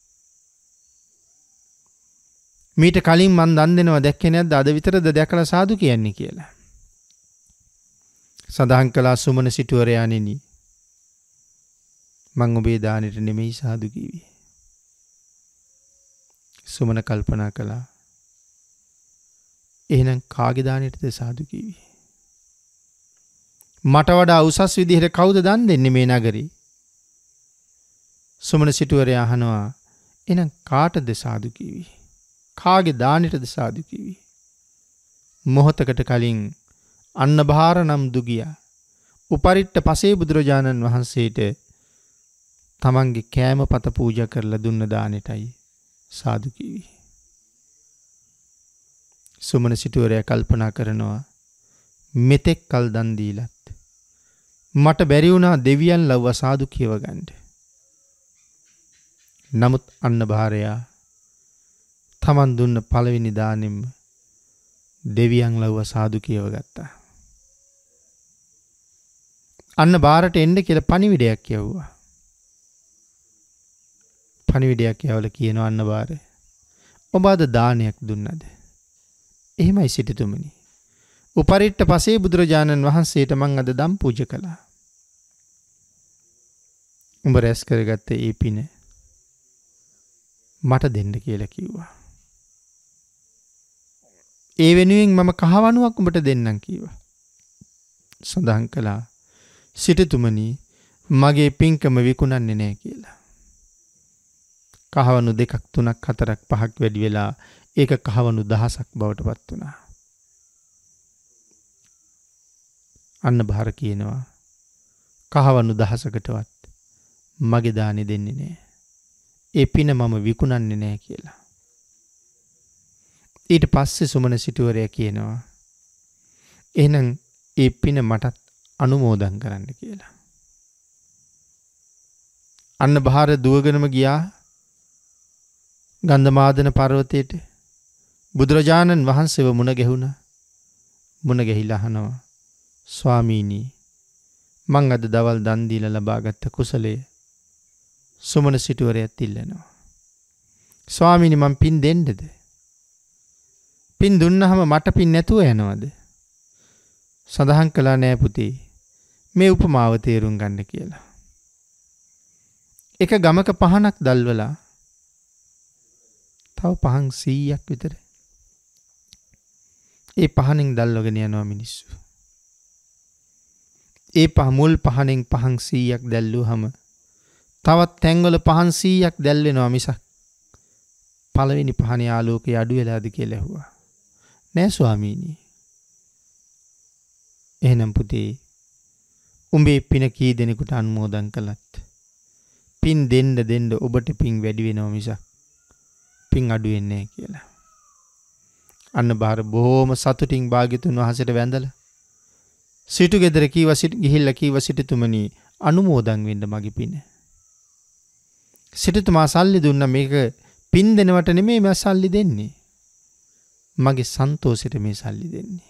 මීට කලින් මන් දන් දෙනවා දැක්කේ නැද්ද? අද විතරද දැකලා සාදු කියන්නේ කියලා. සඳහන් කළා සුමන සිටුවරයාණෙනි මං ඔබේ දානෙට නෙමෙයි සාදු කිව්වේ. සුමන කල්පනා කළා එහෙනම් කාගේ දානෙටද සාදු කිව්වේ? මට වඩා උසස් විදිහට කවුද දන් දෙන්නේ මේ නගරේ? සුමන සිටුවරයා අහනවා එහෙනම් කාටද සාදු කිව්වේ? කාගේ දානෙටද සාදු කිව්වේ? මොහොතකට කලින් අන්නභාර නම් දුගියා උපරිට්ට පසේ බුදුරජාණන් වහන්සේට තමන්ගේ කෑම පත පූජා කරලා දුන්න දානෙටයි සාදු කිව්වේ. සුමන සිටුවරයා කල්පනා කරනවා මෙතෙක් කල් දන් දීලත් මට බැරි වුණා දෙවියන් ලව්ව සාදු කියව ගන්න. නමුත් අන්නභාරයා තමන් දුන්න පළවෙනි දානෙම දෙවියන් ලව්ව සාදු කියව ගත්තා. අන්න බාරට එන්න කියලා පණිවිඩයක් යවුවා. පණිවිඩයක් යවලා කියනවා අන්න බාර ඔබ අද දානයක් දුන්නද? එහෙමයි සිටුතුමනි. උපරිට්ට පසේ බුදුරජාණන් වහන්සේට මං අද දම් පූජ කළා. උඹ රැස් කරගත්ත ඒ පින මට දෙන්න කියලා කිව්වා. ඒ වෙනුවෙන් මම කහවණුවක් උඹට දෙන්නම් කිව්වා. සඳහන් කළා සිටුතුමනි මගේ පින්කම විකුණන්නේ නැහැ කියලා. කහවණු 2ක් 3ක් 4ක් 5ක් වැඩි වෙලා ඒක කහවණු 1000ක් බවට පත් වුණා. අන්න බාර කියනවා කහවණු 1000කටවත් මගේ දානි දෙන්නේ නැහැ. ඒ පින මම විකුණන්නේ නැහැ කියලා. ඊට පස්සේ සුමන සිටුවරයා කියනවා එහෙනම් ඒ පින මටත් අනුමෝදන් කරන්න කියලා. අන්න බාර දුවගෙනම ගියා ගන්ධමාදන පර්වතයට. බුදුරජාණන් වහන්සේව මුණ ගැහුණා. මුණ ගැහිලා අහනවා ස්වාමීනි මං අද දවල් දන් දීලා ලබාගත් කුසලය සුමන සිටුවරයාත් ඉල්ලනවා. ස්වාමීනි මං පින් දෙන්නද? පින් දුන්නහම මට පින් නැතුව යනවද? සඳහන් කළා නෑ පුතේ මේ උපමාව තේරුම් ගන්න කියලා. එක ගමක පහනක් දැල්වලා තව පහන් 100ක් විතර ඒ පහනෙන් දැල්වගෙන යනවා මිනිස්සු. ඒ මුල් පහනෙන් පහන් 100ක් දැල්ලුවහම තවත් තැන්වල පහන් 100ක් දැල් වෙනවා මිසක් පළවෙනි පහනේ ආලෝකය අඩු වෙලාද කියලා ඇහුවා. නෑ ස්වාමීනි. එහෙනම් පුතේ උඹේ පින කී දෙනෙකුට අනුමෝදන් කළත් පින් දෙන්න ඔබට පින් වැඩි වෙනවා මිසක් පින් අඩු වෙන්නේ නැහැ කියලා. අන්න බාර බොහොම සතුටින් භාග්‍යතුන් වහන්සේට වැඳලා සිටු ගෙදර ගිහිල්ලා කීවා සිටුතුමනි අනුමෝදන් වෙන්න මගේ පින. සිටුතුමා සල්ලි දුන්න මේක පින් දෙනවට නෙමෙයි මම සල්ලි දෙන්නේ. මගේ සන්තෝෂෙට මේ සල්ලි දෙන්නේ.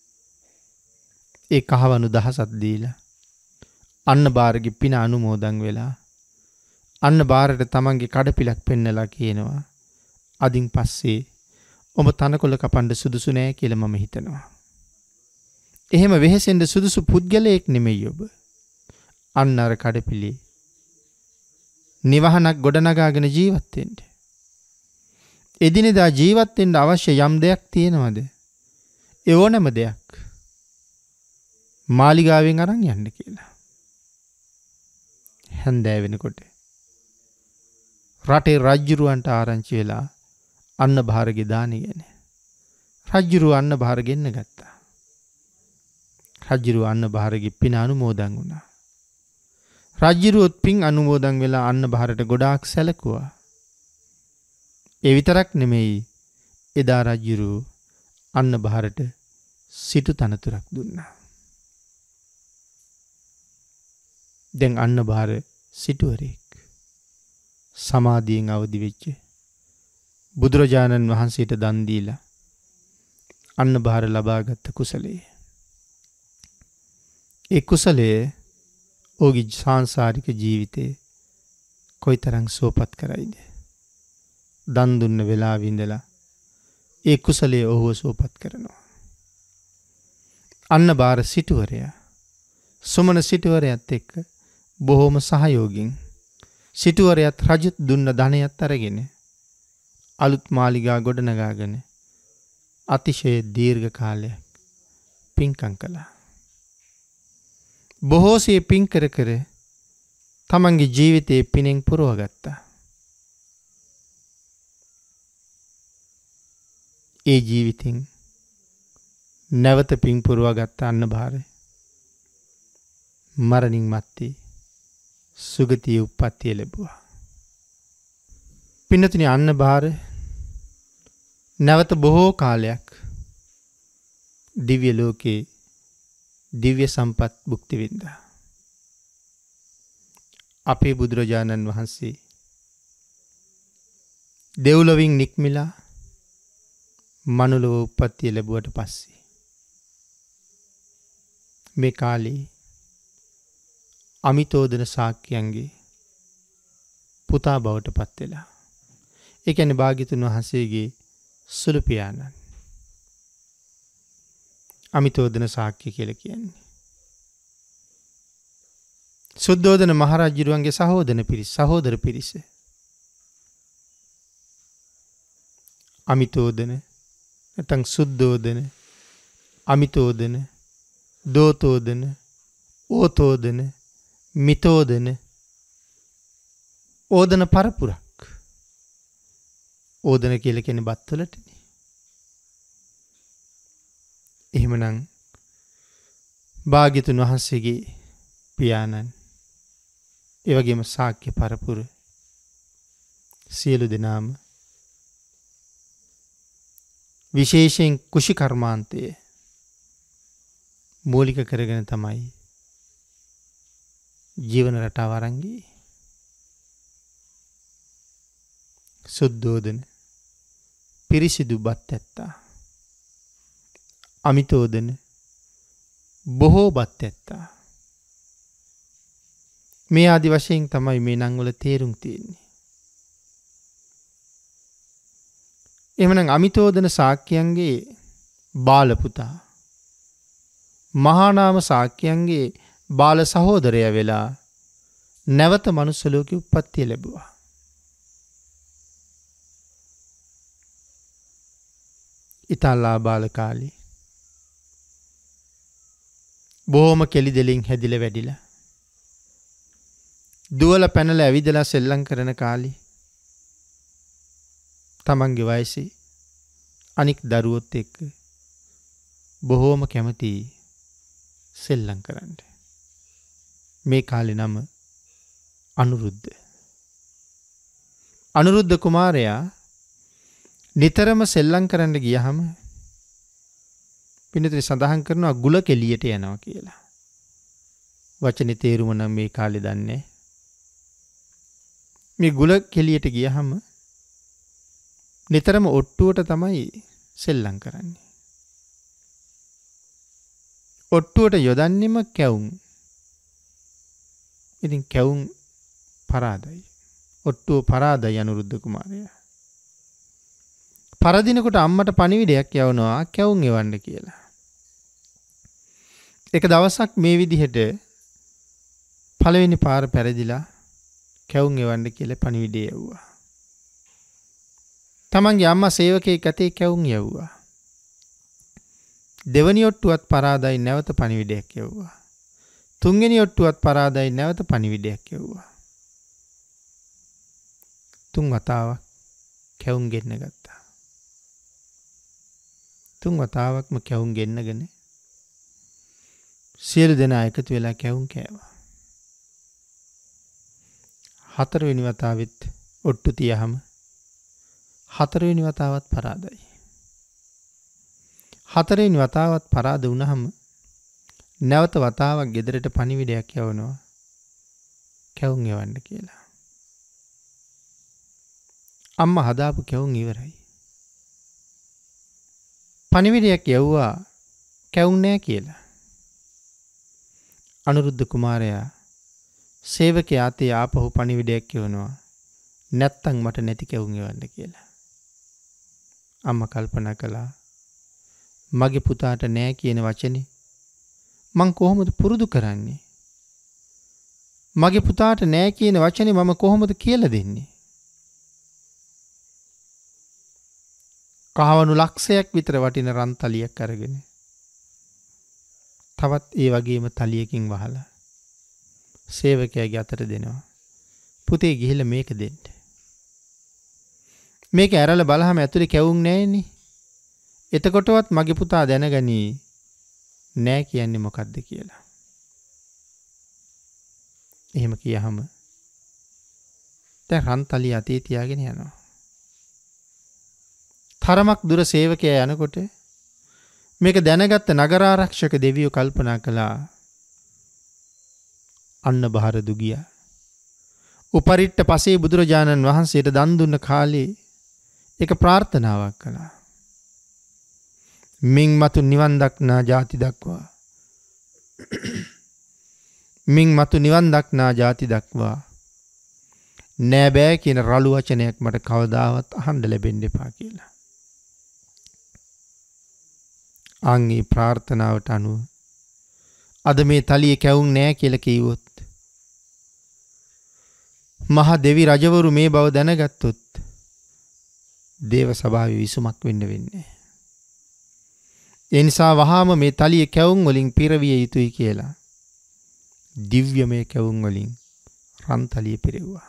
ඒ කහවණු 1000ක් දීලා අන්න බාරගේ පින අනුමෝදන් වෙලා අන්න බාරට තමන්ගේ කඩපිලක් පෙන්නලා කියනවා අදින් පස්සේ ඔබ තනකොළ කපන්න සුදුසු නෑ කියලා මම හිතනවා. එහෙම වෙහෙසෙන්න සුදුසු පුද්ගලයෙක් නෙමෙයි ඔබ. අන්න අර කඩපිලේ නිවහනක් ගොඩනගාගෙන ජීවත් වෙන්න. එදිනෙදා ජීවත් වෙන්න අවශ්‍ය යම් දෙයක් තියෙනවද? ඒ ඕනම දෙයක් මාලිගාවෙන් අරන් යන්න කියලා. හැන්දෑ වෙනකොට රටේ රජුරවන්ට ආරංචි වෙලා අන්න භාරගේ දානි ගැන. රජුරුව අන්න භාර ගෙන්න ගත්තා. රජුරුව අන්න භාරගේ පින අනුමෝදන් වුණා. රජුරුවත් පින් අනුමෝදන් වෙලා අන්න භාරට ගොඩාක් සැලකුවා. ඒ විතරක් නෙමෙයි එදා රජුරුව අන්න භාරට සිටු තනතුරක් දුන්නා. දැන් අන්න භාර සිටුවරෙක් සමාධියෙන් අවදි වෙච්ච බුදුරජාණන් වහන්සේට දන් දීලා අන්න භාර ලබාගත් කුසලයේ. ඒ කුසලයේ ඔහුගේ සාංශාරික ජීවිතේ කොයිතරම් සුවපත් කරයිද? දන් දුන්න වෙලාවෙ ඉඳලා ඒ කුසලයේ ඔහුව සුවපත් කරනවා. අන්න භාර සිටුවරයා සුමන සිටුවරයාත් එක්ක බොහොම සහයෝගින් සිටුවරයාත් රජුත් දුන්න ධනයත් අරගෙන අලුත් මාලිගා ගොඩනගාගෙන අතිශය දීර්ඝ කාලයක් පින්කම් කළා. බොහෝසේ පින් කර කර තමන්ගේ ජීවිතයේ පිනෙන් පුරවගත්තා. ඒ ජීවිතෙන් නැවත පින් පුරවගත්ත අන්න භාරය මරණින් මත්තේ සුගතිය උප්පත්තිය ලැබුවා. පින්නතුනි අන්න භාර නැවත බොහෝ කාලයක් දිව්‍ය ලෝකේ දිව්‍ය සම්පත් භුක්ති විඳා. අපේ බුදුරජාණන් වහන්සේ දෙව්ලොවින් නික්මිලා මනුලොව උප්පත්තිය ලැබුවට පස්සේ මේ කාලේ අමිතෝදන ශාක්‍යයන්ගේ පුතා බවට පත් වෙලා. ඒ කියන්නේ භාග්‍යතුන් වහන්සේගේ සුළු පියාණන්. අමිතෝදන ශාක්‍ය කියලා කියන්නේ. සුද්ධෝදන මහරජුරුවන්ගේ සහෝදර පිරිස. අමිතෝදන නැත්නම් සුද්ධෝදන, අමිතෝදන, දෝතෝදන, ඕතෝදන, මිතෝදන ඕදන පරපුරක්. ඕදන කියලා කියන්නේ බත්වලටනේ. එහෙමනම් භාග්‍යතුන් වහන්සේගේ පියාණන් ඒ වගේම ශාක්‍ය පරපුර සියලු දෙනාම විශේෂයෙන් කුෂි කර්මාන්තය මූලික කරගෙන තමයි ජීවන රටාව අරන් ගියේ. සුද්ධෝදන පිරිසිදු බත් ඇත්තා. අමිතෝදන බොහෝ බත් ඇත්තා. මේ ආදි වශයෙන් තමයි මේ නම් වල තේරුම් තියෙන්නේ. එහෙමනම් අමිතෝදන ශාක්‍යයන්ගේ බාල පුතා මහා නාම ශාක්‍යයන්ගේ බාල සහෝදරයා වෙලා නැවත මනුස්ස ලෝකෙ උප්පත්තිය ලැබුවා. ඉතාලා බාල කාලේ බොහොම කෙලි දෙලින් හැදිලා වැඩිලා දුවල පැනලා ඇවිදලා සෙල්ලම් කරන කාලේ තමන්ගේ වයසේ අනික් දරුවොත් එක්ක බොහෝම කැමති සෙල්ලම් කරන්න. මේ කාලේ නම අනුරුද්ධ. අනුරුද්ධ කුමාරයා නිතරම සෙල්ලම් කරන්න ගියහම පින්නතුනි සඳහන් කරනවා ගුල කෙලියට යනවා කියලා. වචනේ තේරුම නම් මේ කාලේ දන්නේ. මේ ගුල කෙලියට ගියහම නිතරම ඔට්ටුවට තමයි සෙල්ලම් කරන්නේ. ඔට්ටුවට යොදන්නෙම කැවුම්. ඉතින් කැවුම් පරාදයි. ඔට්ටුව පරාදයි අනුරුද්ධ කුමාරයා. පරදිනකොට අම්මට පණිවිඩයක් යවනවා කැවුම් එවන්න කියලා. එක දවසක් මේ විදිහට පළවෙනි පාර පෙරදිලා කැවුම් එවන්න කියලා පණිවිඩය යවුවා. තමන්ගේ අම්මා සේවකයෙක් අතේ කැවුම් යවුවා. දෙවනි ඔට්ටුවත් පරාදයි නැවත පණිවිඩයක් යවුවා. තුන්වෙනි ඔට්ටුවත් පරාදයි නැවත පණිවිඩයක් යවුවා. තුන් වතාවක් කැවුම් ගෙන්න ගත්තා. තුන් වතාවක්ම කැවුම් ගෙන්නගෙන සියලු දෙනා එකතු වෙලා කැවුම් කෑවා. හතරවෙනි වතාවෙත් ඔට්ටු තියහම හතරවෙනි වතාවත් පරාදයි. හතරවෙනි වතාවත් පරාද වුණහම නැවත වතාවක් ගෙදරට පණිවිඩයක් යවනවා කැවුම් එවන්න කියලා. අම්මා හදාපු කැවුම් ඉවරයි. පණිවිඩයක් යවුවා කැවුම් නෑ කියලා. අනුරුද්ධ කුමාරයා සේවකයා අතේ ආපහු පණිවිඩයක් යවනවා නැත්තම් මට නැති කැවුම් එවන්න කියලා. අම්මා කල්පනා කළා මගේ පුතාට නෑ කියන වචනේ මං කොහොමද පුරුදු කරන්නේ? මගේ පුතාට නෑ කියන වචනේ මම කොහොමද කියලා දෙන්නේ? කහවණු ලක්ෂයක් විතර වටින රන් තලියක් අරගෙන තවත් ඒ වගේම තලියකින් වහලා සේවකයාගේ අතට දෙනවා. පුතේ ගිහිල්ලා මේක දෙන්න. මේක ඇරලා බලහම ඇතුලේ කැවුම් නැහැනේ. එතකොටවත් මගේ පුතා දැනගනි නෑ කියන්නේ මොකද්ද කියලා. එහෙම කියහම දැන් රන්තලිය අතේ තියාගෙන යනවා. තරමක් දුර සේවකයා යනකොට මේක දැනගත්ත නගරාරක්ෂක දෙවියෝ කල්පනා කළා අන්න බහර දුගියා. උපරිට්ට පසේ බුදුරජාණන් වහන්සේට දන් දුන්න කාලේ ඒක ප්‍රාර්ථනාවක් කළා. මින් මතු නිවන් දක්නා ಜಾති දක්වා. මින් මතු නිවන් දක්නා ಜಾති දක්වා. නෑ බෑ කියන රළු වචනයක් මට කවදාවත් අහන්න ලැබෙන්න එපා කියලා. අංගේ ප්‍රාර්ථනාවට අනුව අද මේ තලියේ කැවුම් නෑ කියලා කිව්වොත් මහා දෙවි රජවරු මේ බව දැනගත්තොත් දේව සභාවේ විසුමක් වෙන්නේ. ඒ නිසා වහාම මේ තලියේ කැවුම් වලින් පිරවිය යුතුයි කියලා දිව්‍යමය කැවුම් වලින් රන් තලිය පිරෙව්වා.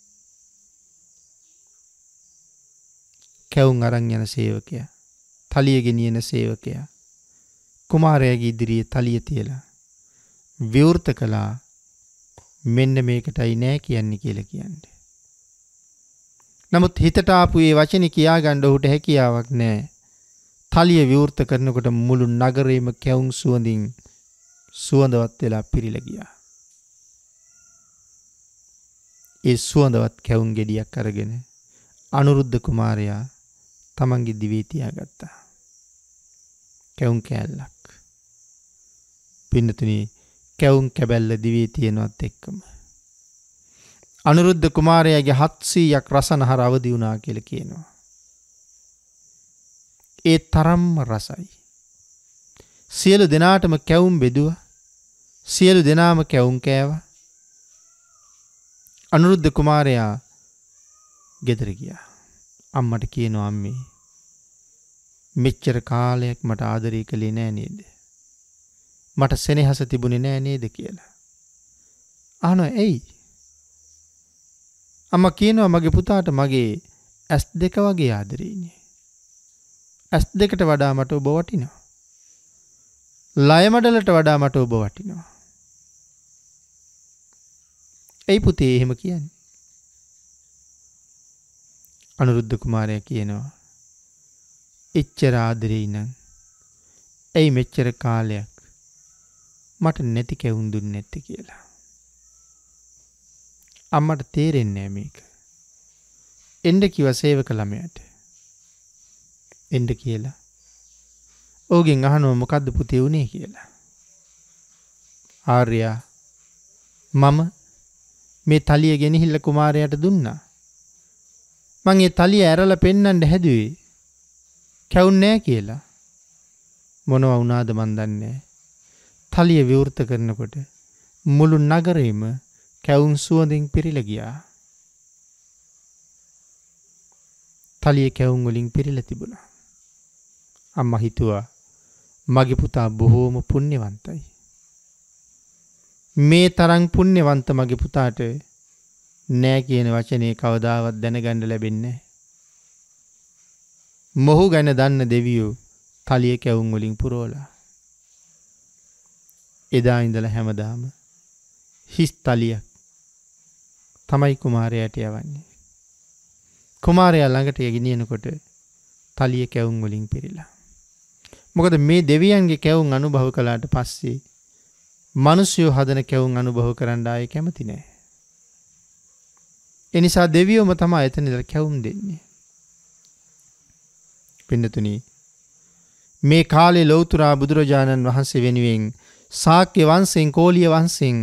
කැවුම් අරන් යන සේවකයා, තලිය ගෙනියන සේවකයා කුමාරයාගේ ඉදිරියේ තලිය තියලා විවෘත කළා මෙන්න මේකටයි නෑ කියන්නේ කියලා කියන්නේ. නමුත් හිතට ආපු ඒ වචනේ කියාගන්න ඔහුට හැකියාවක් නෑ. තලිය විවෘත කරනකොට මුළු නගරේම කැවුම් සුවඳින් සුවඳවත් වෙලා පිරීලා ගියා. ඒ සුවඳවත් කැවුම් ගෙඩියක් අරගෙන අනුරුද්ධ කුමාරයා තමන්ගේ දිවේ තියාගත්තා. කැවුම් කෑල්ලක්. පින්නතුනි කැවුම් කැබැල්ල දිවේ තියනවත් එක්කම අනුරුද්ධ කුමාරයාගේ 700ක් රසනහර අවදි වුණා කියලා කියනවා. ඒ තරම්ම රසයි. සියලු දෙනාටම කැවුම් බෙදුවා. සියලු දෙනාම කැවුම් කෑවා. අනුරුද්ධ කුමාරයා ගෙදර ගියා. අම්මට කියනවා අම්මේ මෙච්චර කාලයක් මට ආදරය කළේ නෑ නේද? මට සෙනෙහස තිබුණේ නෑ නේද කියලා. අහනවා ඇයි? අම්මා කියනවා මගේ පුතාට මගේ ඇස් දෙක වගේ ආදරෙන්නේ. ඇස් දෙකට වඩා මට ඔබ වටිනවා. ලය මඩලට වඩා මට ඔබ වටිනවා. ඇයි පුතේ එහෙම කියන්නේ? අනුරුද්ධ කුමාරයා කියනවා එච්චර ආදරේ නම් ඇයි මෙච්චර කාලයක් මට නැති කැවුම් දුන්නේ නැත්තේ කියලා. අම්මට තේරෙන්නේ නැහැ මේක. එන්න කිව්වා සේවක ළමයාට. එන්න කියලා. ඕගෙන් අහනවා මොකද්ද පුතේ උනේ කියලා. ආර්යා මම මේ තලිය ගෙනහිල්ල කුමාරයාට දුන්නා. මං ඒ තලිය ඇරලා පෙන්නන්න හැදුවේ කැවුම් නැහැ කියලා. මොනවා වුණාද මන් දන්නේ. තලිය විවෘත කරනකොට මුළු නගරෙම කැවුම් සුවඳින් පිරීලා ගියා. තලිය කැවුම් වලින් පිරීලා තිබුණා. අම්මා හිතුවා මගේ පුතා බොහෝම පුණ්‍යවන්තයි. මේ තරම් පුණ්‍යවන්ත මගේ පුතාට නෑ කියන වචනේ කවදාවත් දැනගන්න ලැබෙන්නේ නැහැ. මොහු ගැන දන්න දෙවියෝ තලිය කැවුම් වලින් පුරවලා. එදා ඉඳලා හැමදාම හිස් තලියක් තමයි කුමාරයාට යවන්නේ. කුමාරයා ළඟට ගෙනියනකොට තලිය කැවුම් වලින් පිරීලා. මොකද මේ දෙවියන්ගේ කැවුම් අනුභව කළාට පස්සේ මිනිස්සු හදන කැවුම් අනුභව කරන්න ආයේ කැමති නැහැ. ඒ නිසා දෙවියෝම තමයි එතන ඉඳලා කැවුම් දෙන්නේ. පින්නතුනි මේ කාලේ ලෞතර බුදුරජාණන් වහන්සේ වෙනුවෙන් ශාක්‍ය වංශෙන් කෝලිය වංශෙන්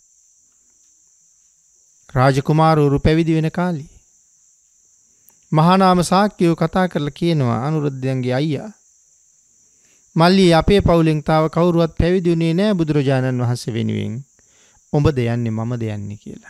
රාජකුමාරවරු පැවිදි වෙන කාලේ මහා නාම ශාක්‍යයෝ කතා කරලා කියනවා අනුරුද්ධයන්ගේ අයියා මල්ලි අපේ පවුලෙන් තාව කවුරුවත් පැවිදි වුණේ නැහැ බුදුරජාණන් වහන්සේ වෙනුවෙන්. උඹද යන්නේ මමද යන්නේ කියලා.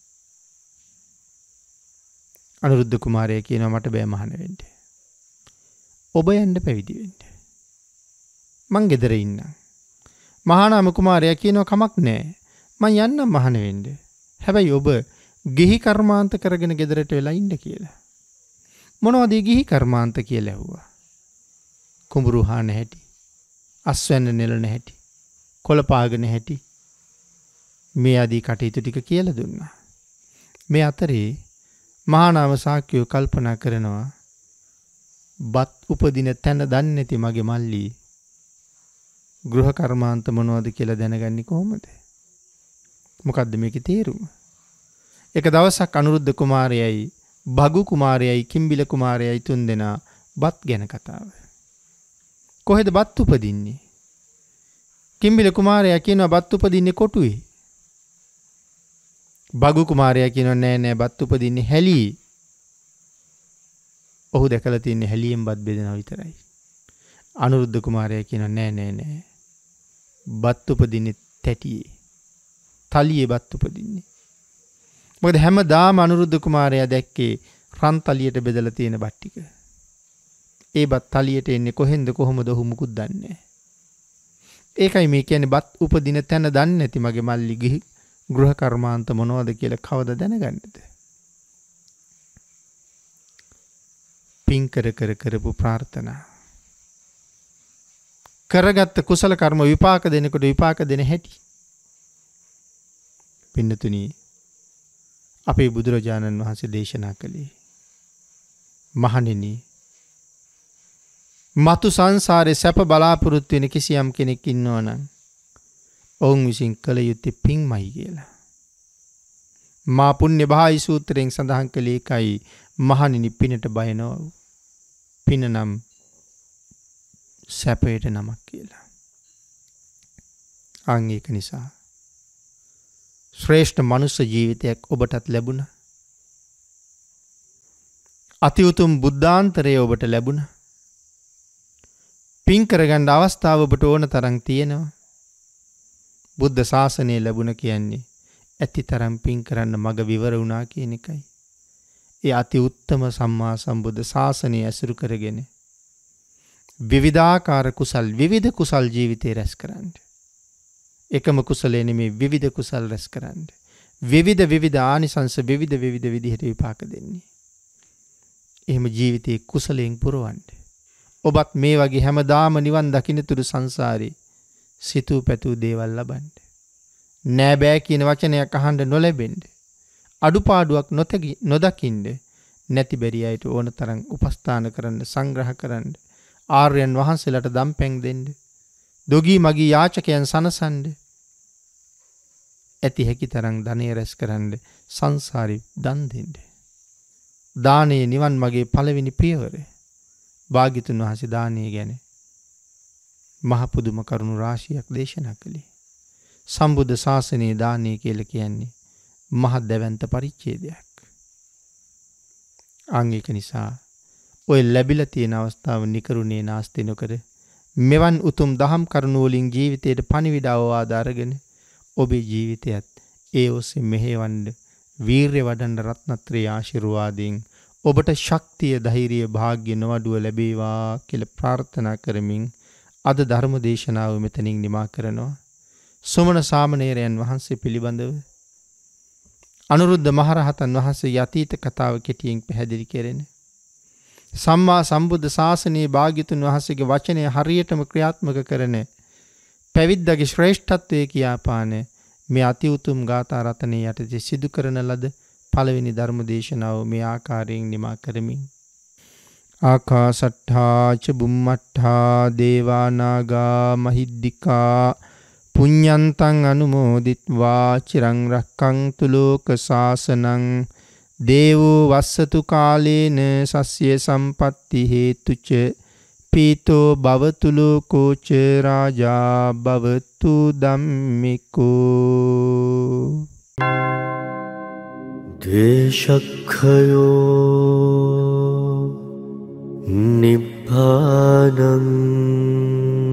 අනුරුද්ධ කුමාරයා කියනවා මට බෑ මහාන වෙන්න. ඔබ යන්න පැවිදි වෙන්න. මං ගෙදර ඉන්නම්. මහා නාම කුමාරයා කියනවා කමක් නැහැ. මං යන්නම් මහාන වෙන්න. හැබැයි ඔබ ගිහි කර්මාන්ත කරගෙන ගෙදරට වෙලා ඉන්න කියලා. මොනවද ගිහි කර්මාන්ත කියලා ඇහුවා. කුඹුරු හාන හැටි, අස්වැන්න නෙලන හැටි, කොළ පාගන හැටි මේ ආදී කටයුතු ටික කියලා දුන්නා. මේ අතරේ මහානාම ශාක්‍යයෝ කල්පනා කරනවා බත් උපදින තැන දන්නේ නැති මගේ මල්ලි ගෘහ කර්මාන්ත මොනවද කියලා දැනගන්නේ කොහොමද? මොකද්ද මේකේ තේරුම? එක දවසක් අනුරුද්ධ කුමාරයයි භගු කුමාරයයි කිම්බිල කුමාරයයි තුන්දෙනා බත් ගැන කතාව. කොහෙද බත් උපදින්නේ? කිම්බිල කුමාරයා කියනවා බත් උපදින්නේ කොටුවේ. භගු කුමාරයා කියනවා නෑ නෑ බත් උපදින්නේ හැලියේ. ඔහු දැකලා තින්නේ හැලියෙන් බත් බෙදනවා විතරයි. අනුරුද්ධ කුමාරයා කියනවා නෑ නෑ නෑ බත් උපදින්නේ තැටියේ. තලියේ බත් උපදින්නේ. මොකද හැමදාම අනුරුද්ධ කුමාරයා දැක්කේ රන් තලියට බෙදලා තියෙන බත් ටික. ඒ බත් තලියට එන්නේ කොහෙන්ද කොහොමද ඔහු මුකුත් දන්නේ නැහැ. ඒකයි මේ කියන්නේ බත් උපදින තැන දන්නේ නැති මගේ මල්ලි ගිහි ගෘහ කර්මාන්ත මොනවද කියලා කවද දැනගන්නද? පින් කර කරපු ප්‍රාර්ථනා කරගත්ත කුසල කර්ම විපාක දෙනකොට විපාක දෙන හැටි. පින්නතුනි අපේ බුදුරජාණන් වහන්සේ දේශනා කළේ මහණෙනි මතු සංසාරේ සැප බලාපොරොත්තු වෙන කිසියම් කෙනෙක් ඉන්නවනම් ඔවුන් විසින් කළ යුත්තේ පින්මයි කියලා. මා පුණ්‍ය භායි සූත්‍රයෙන් සඳහන් කළේ ඒකයි මහණෙනි පිනට බය නොව. පින නම් සැපයට නමක් කියලා. අන් ඒක නිසා ශ්‍රේෂ්ඨ මනුෂ්‍ය ජීවිතයක් ඔබටත් ලැබුණා. අති උතුම් බුද්ධාන්තරය ඔබට ලැබුණා. පින් කරගන්න අවස්ථාව ඔබට ඕන තරම් තියෙනවා. බුද්ධ ශාසනය ලැබුණ කියන්නේ ඇති තරම් පින් කරන්න මග විවර වුණා කියන එකයි. ඒ අති උත්තම සම්මා සම්බුද්ධ ශාසනය ඇසුරු කරගෙන විවිධාකාර කුසල් විවිධ කුසල් ජීවිතේ රැස් කරන්න. එකම කුසලේ නෙමේ විවිධ කුසල් රැස් කරන්න. විවිධ ආනිසංස විවිධ විදිහට විපාක දෙන්නේ. එහෙම ජීවිතේ කුසලයෙන් පුරවන්න. ඔබත් මේ වගේ හැමදාම නිවන් දකින්නතුරු සංසාරේ සිතූ පැතූ දේවල් ලබන්න. නෑ බෑ කියන වචනයක් අහන්න නොලැබෙන්න. අඩුපාඩුවක් නොදකින්න නැති බැරි අයට ඕන තරම් උපස්ථාන කරන්න සංග්‍රහ කරන්න. ආර්යයන් වහන්සේලාට දම්පැන් දෙන්න. දොගී මගී යාචකයන් සනසන්න. ඇති හැකි තරම් ධනය රැස් කරන්න සංසාරේ දන් දෙන්න. දානයේ නිවන් මගේ පළවෙනි පියවර. භාග්‍යතුන් වහන්සේ දානය ගැන මහ පුදුම කරුණු රාශියක් දේශනා කළේ. සම්බුද්ධ ශාසනයේ දානය කියලා කියන්නේ මහ දැවැන්ත පරිච්ඡේදයක්. අන් ඒක නිසා ඔය ලැබිලා තියෙන අවස්ථාව නිකරුණේ නාස්ති නොකර මෙවන් උතුම් දහම් කරුණු වලින් ජීවිතයට පණිවිඩ අවවාද අරගෙන ඔබේ ජීවිතයත් ඒ ඔස්සේ මෙහෙවන්න වීරිය වඩන්න රත්නත්‍රයේ ආශිර්වාදයෙන් ඔබට ශක්තිය ධෛර්යය භාග්‍ය නොවඩුව ලැබේවා කියලා ප්‍රාර්ථනා කරමින් අද ධර්ම දේශනාව මෙතනින් නිමා කරනවා. සෝමන සාමණේරයන් වහන්සේ පිළිබඳව අනුරුද්ධ මහරහතන් වහන්සේ යතීත කතාව කෙටියෙන් පැහැදිලි කෙරෙන සම්මා සම්බුද්ධ ශාසනයේ භාග්‍යතුන් වහන්සේගේ වචනය හරියටම ක්‍රියාත්මක කරන පැවිද්දගේ ශ්‍රේෂ්ඨත්වයේ කියාපාන මේ අති උතුම් ගාථා රත්නයේ යටතේ සිදු කරන ලද පළවෙනි ධර්ම දේශනාව මේ ආකාරයෙන් නිමා කරමින් ආකාසට්ඨා ච බුම්මට්ඨා දේවා නාග මහිද්దికා පුඤ්ඤන්තං අනුමෝදිත්වා චිරං රක්ඛන්තු ලෝක සාසනං දේවෝ වස්සතු කාලේන සස්ය සම්පatti හේතුච පීතෝ භවතු ලෝකෝ ච රාජා භවතු ධම්මිකෝ දේශක්ඛයෝ නිබ්බානං